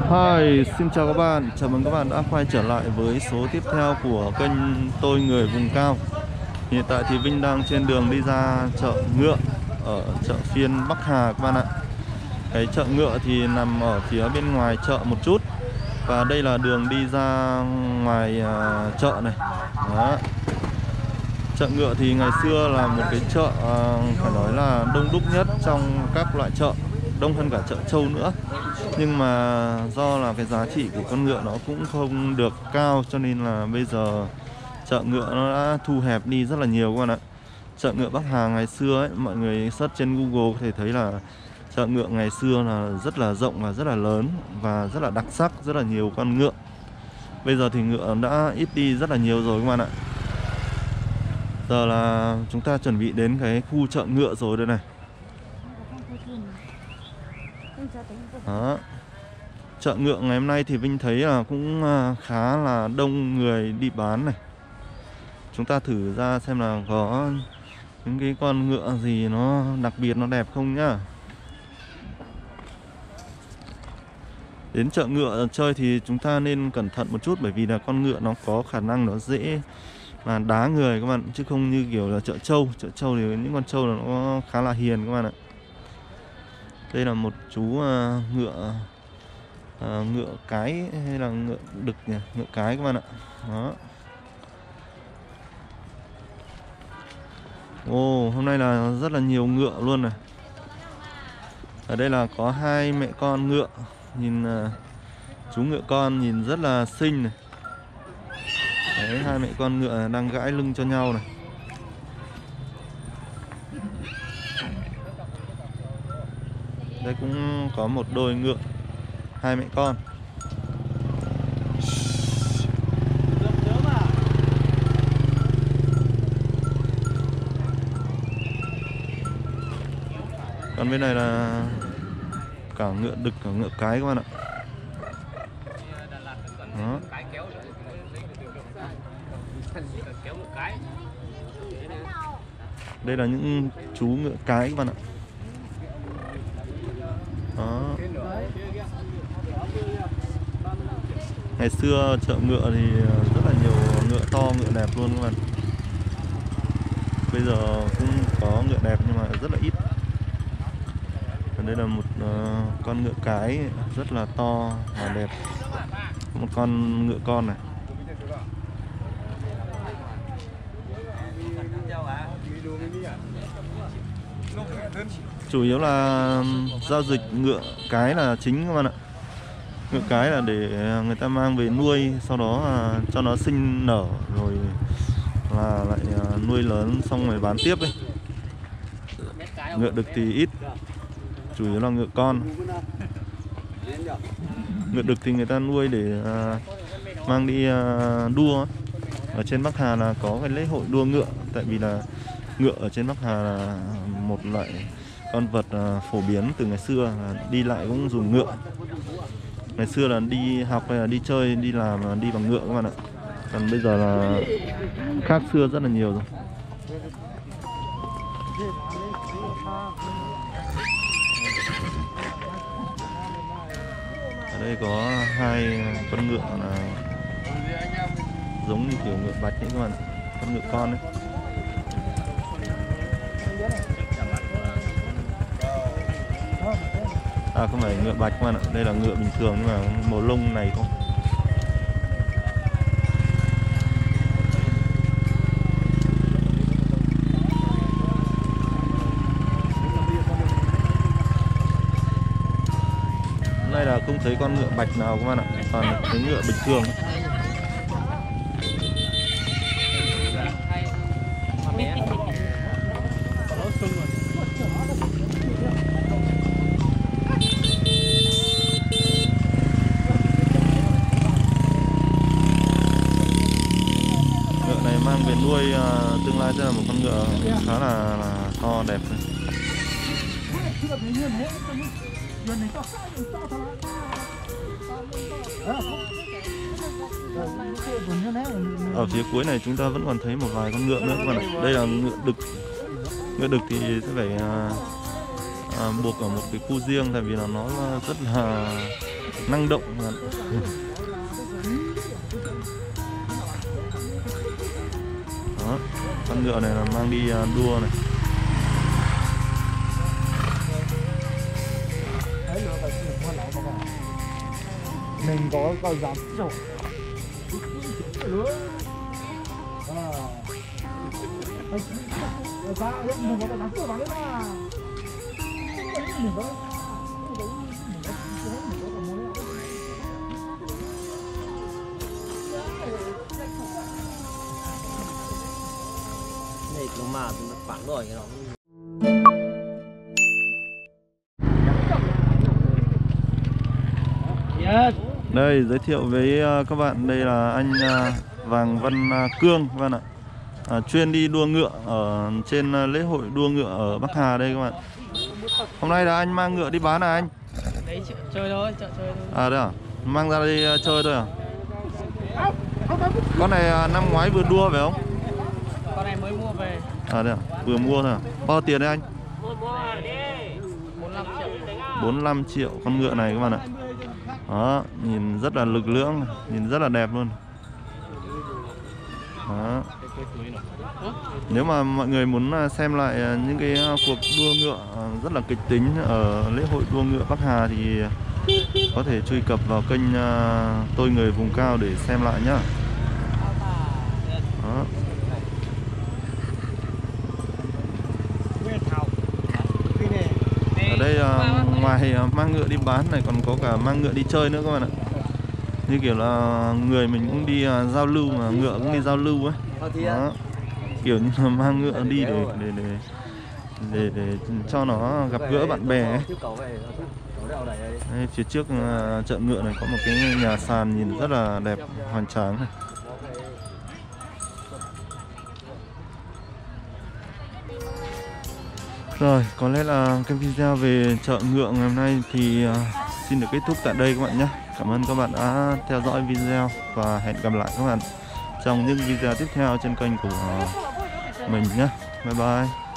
Hi, xin chào các bạn, chào mừng các bạn đã quay trở lại với số tiếp theo của kênh Tôi Người Vùng Cao. Hiện tại thì Vinh đang trên đường đi ra chợ ngựa ở chợ phiên Bắc Hà các bạn ạ. Cái chợ ngựa thì nằm ở phía bên ngoài chợ một chút. Và đây là đường đi ra ngoài chợ này. Đó. Chợ ngựa thì ngày xưa là một cái chợ phải nói là đông đúc nhất trong các loại chợ, đông hơn cả chợ trâu nữa. Nhưng mà do là cái giá trị của con ngựa nó cũng không được cao, cho nên là bây giờ chợ ngựa nó đã thu hẹp đi rất là nhiều các bạn ạ. Chợ ngựa Bắc Hà ngày xưa ấy, mọi người search trên Google có thể thấy là chợ ngựa ngày xưa là rất là rộng và rất là lớn và rất là đặc sắc, rất là nhiều con ngựa. Bây giờ thì ngựa đã ít đi rất là nhiều rồi các bạn ạ. Giờ là chúng ta chuẩn bị đến cái khu chợ ngựa rồi đây này. Đó. Chợ ngựa ngày hôm nay thì Vinh thấy là cũng khá là đông người đi bán này. Chúng ta thử ra xem là có những cái con ngựa gì nó đặc biệt, nó đẹp không nhá. Đến chợ ngựa chơi thì chúng ta nên cẩn thận một chút, bởi vì là con ngựa nó có khả năng nó dễ mà đá người các bạn, chứ không như kiểu là chợ trâu. Chợ trâu thì những con trâu nó khá là hiền các bạn ạ. Đây là một chú ngựa ngựa cái hay là ngựa đực nhỉ? Ngựa cái các bạn ạ. Đó. Ồ, hôm nay là rất là nhiều ngựa luôn này. Ở đây là có hai mẹ con ngựa. Nhìn chú ngựa con nhìn rất là xinh này. Đấy, hai mẹ con ngựa đang gãi lưng cho nhau này. Đây cũng có một đôi ngựa, hai mẹ con. Còn bên này là cả ngựa đực cả ngựa cái các bạn ạ. Đó. Đây là những chú ngựa cái các bạn ạ. Đó. Ngày xưa chợ ngựa thì rất là nhiều ngựa to, ngựa đẹp luôn các bạn. Bây giờ cũng có ngựa đẹp nhưng mà rất là ít. Còn đây là một con ngựa cái rất là to và đẹp. Một con ngựa con này. Chủ yếu là giao dịch ngựa cái là chính các bạn ạ. Ngựa cái là để người ta mang về nuôi, sau đó cho nó sinh nở rồi là lại nuôi lớn xong rồi bán tiếp ấy. Ngựa đực thì ít, chủ yếu là ngựa con. Ngựa đực thì người ta nuôi để mang đi đua. Ở trên Bắc Hà là có cái lễ hội đua ngựa, tại vì là ngựa ở trên Bắc Hà là một loại con vật phổ biến từ ngày xưa, đi lại cũng dùng ngựa. Ngày xưa là đi học hay là đi chơi, đi làm là đi bằng ngựa các bạn ạ. Còn bây giờ là khác xưa rất là nhiều rồi. Ở đây có hai con ngựa là giống như kiểu ngựa bạch ấy các bạn, con ngựa con ấy. À không phải ngựa bạch các bạn ạ, đây là ngựa bình thường nhưng mà màu lông này thôi. Hôm nay là không thấy con ngựa bạch nào các bạn ạ, toàn thấy ngựa bình thường. Ngựa này mang về nuôi tương lai sẽ là một con ngựa khá là to đẹp này. Ở phía cuối này chúng ta vẫn còn thấy một vài con ngựa nữa các bạn ạ. Đây là ngựa đực. Ngựa đực thì sẽ phải buộc ở một cái khu riêng, tại vì là nó rất là năng động. Đó, con ngựa này là mang đi đua này. mình có giảm chậu này nó mà phản rồi cái đó. Đây giới thiệu với các bạn, đây là anh Vàng Văn Cương các bạn ạ. Chuyên đi đua ngựa ở trên lễ hội đua ngựa ở Bắc Hà đây các bạn. Hôm nay là anh mang ngựa đi bán à anh? Đấy chơi thôi, chợ chơi thôi. À đấy à? Mang ra đi chơi thôi à? Con này năm ngoái vừa đua phải không? Con này mới mua về. À đấy à? Vừa mua thôi à? Bao tiền đấy anh? 45 triệu. 45 triệu con ngựa này các bạn ạ. Đó, nhìn rất là lực lưỡng, nhìn rất là đẹp luôn. Đó. Nếu mà mọi người muốn xem lại những cái cuộc đua ngựa rất là kịch tính ở lễ hội đua ngựa Bắc Hà thì có thể truy cập vào kênh Tôi Người Vùng Cao để xem lại nhá. Đó. Ở đây ngoài mang ngựa đi bán này còn có cả mang ngựa đi chơi nữa các bạn ạ. Như kiểu là người mình cũng đi giao lưu mà ngựa cũng đi giao lưu ấy. Đó. Kiểu như là mang ngựa đi để cho nó gặp gỡ bạn bè ấy. Đây, phía trước chợ ngựa này có một cái nhà sàn nhìn rất là đẹp, hoành tráng này. Rồi, có lẽ là cái video về chợ ngựa ngày hôm nay thì xin được kết thúc tại đây các bạn nhé. Cảm ơn các bạn đã theo dõi video và hẹn gặp lại các bạn trong những video tiếp theo trên kênh của mình nhé. Bye bye.